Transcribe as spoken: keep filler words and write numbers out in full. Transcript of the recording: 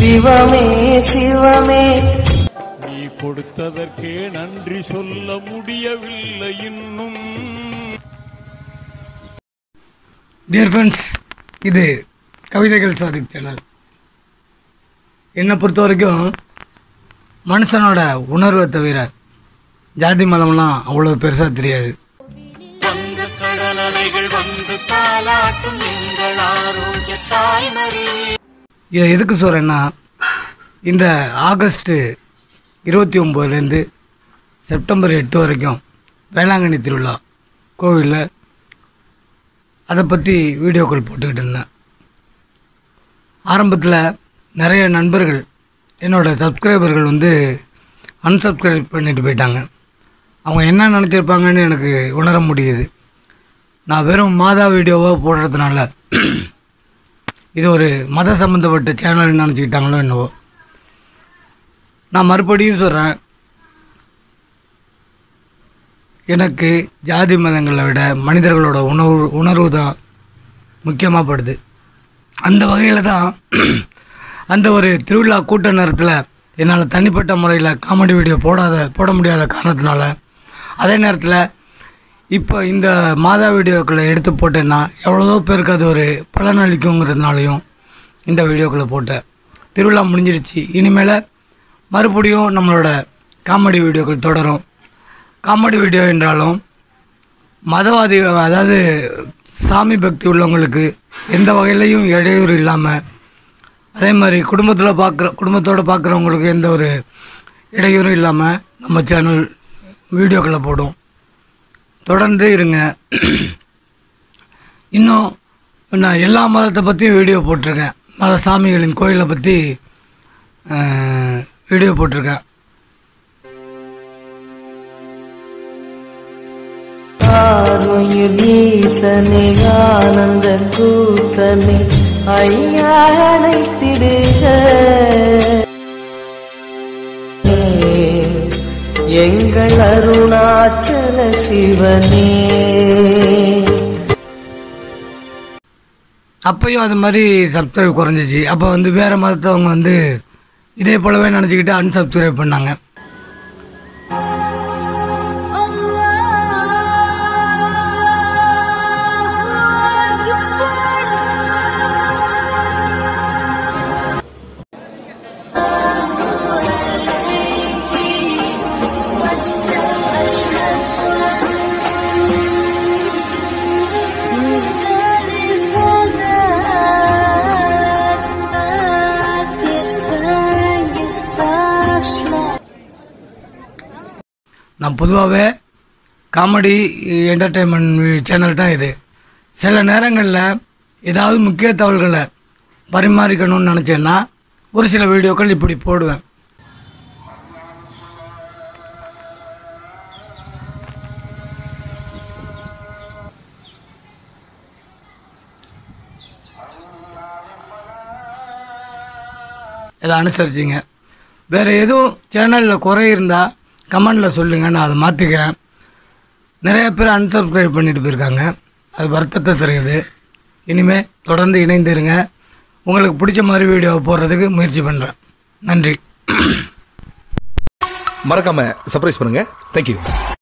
சிவமே சிவமே நீ கொடுத்ததற்கே நன்றி சொல்ல முடியவில்லை இன்னும். டியர் ஃப்ரெண்ட்ஸ், இது கவிதைகள் சாதிக் சேனல். என்னை பொறுத்த வரைக்கும் மனுஷனோட உணர்வை தவிர ஜாதி மதம்லாம் அவ்வளோ பெருசாக தெரியாது. இதை எதுக்கு சொல்கிறேன்னா, இந்த ஆகஸ்ட்டு இருபத்தி ஒம்போதுலேருந்து செப்டம்பர் எட்டு வரைக்கும் வேளாங்கண்ணி திருவிழா கோவிலில் அதை பற்றி வீடியோக்கள் போட்டுக்கிட்டு இருந்தேன். ஆரம்பத்தில் நிறைய நண்பர்கள், என்னோடய சப்ஸ்கிரைபர்கள் வந்து அன்சப்ஸ்கிரைப் பண்ணிட்டு போயிட்டாங்க. அவங்க என்ன நினச்சிருப்பாங்கன்னு எனக்கு உணர முடியுது. நான் வெறும் மாதா வீடியோவாக போடுறதுனால இது ஒரு மத சம்மந்தப்பட்ட சேனல்னு நினச்சிக்கிட்டாங்களோ என்னவோ. நான் மறுபடியும் சொல்கிறேன், எனக்கு ஜாதி மதங்களை விட மனிதர்களோட உணர்வு உணர்வு தான் முக்கியமாக படுது. அந்த வகையில் தான் அந்த ஒரு திருவிழா கூட்ட நேரத்தில் என்னால் தனிப்பட்ட முறையில் காமெடி வீடியோ போடாத போட முடியாத காரணத்தினால, அதே நேரத்தில் இப்போ இந்த மாதா வீடியோக்களை எடுத்து போட்டேன்னா எவ்வளோ பேருக்கு அது ஒரு பலன் அளிக்குங்கிறதுனாலையும் இந்த வீடியோக்களை போட்டேன். திருவிழா முடிஞ்சிடுச்சு, இனிமேல் மறுபடியும் நம்மளோட காமெடி வீடியோக்கள் தொடரும். காமெடி வீடியோ என்றாலும் மதவாதி, அதாவது சாமி பக்தி உள்ளவங்களுக்கு எந்த வகையிலையும் இடையூறு இல்லாமல், அதே மாதிரி குடும்பத்தில் பார்க்குற குடும்பத்தோடு பார்க்குறவங்களுக்கு எந்த ஒரு இடையூறும் இல்லாமல் நம்ம சேனல் வீடியோக்களை போடும். தொடர்ந்து இருங்க. இன்னும் நான் எல்லா மதத்தை பற்றியும் வீடியோ போட்டிருக்கேன். மத சாமிகளின் கோயிலை பற்றி வீடியோ போட்டிருக்கேன். ஈசனே ஆனந்த கூத்தனே ஐயா அழைத்திடுக, எங்கள் அருணாச்சல சிவனே. அப்பையும் அது மாதிரி சப்ஸ்கிரைப் குறைஞ்சிச்சு. அப்போ வந்து வேறு மதத்தவங்க வந்து இதே போலவே நினச்சிக்கிட்டு அன்சப்ஸ்கிரைப் பண்ணாங்க. நான் பொதுவாகவே காமெடி என்டர்டெயின்மெண்ட் சேனல் தான் இது. சில நேரங்களில் ஏதாவது முக்கிய தகவல்களை பரிமாறிக்கணும்னு நினச்சேன்னா ஒரு சில வீடியோக்கள் இப்படி போடுவேன். இதை அனுசரிச்சிங்க. வேறு எதுவும் சேனலில் குறை இருந்தால் கமெண்டில் சொல்லுங்கள், நான் அதை மாற்றிக்கிறேன். நிறைய பேர் அன்சப்ஸ்கிரைப் பண்ணிட்டு போயிருக்காங்க, அது வருத்தத்தை தருகிறது. இனிமேல் தொடர்ந்து இணைந்துருங்க. உங்களுக்கு பிடிச்ச மாதிரி வீடியோவை போடுறதுக்கு முயற்சி பண்ணுறேன். நன்றி. மறக்காம சர்ப்ரைஸ் பண்ணுங்க. தேங்க்யூ.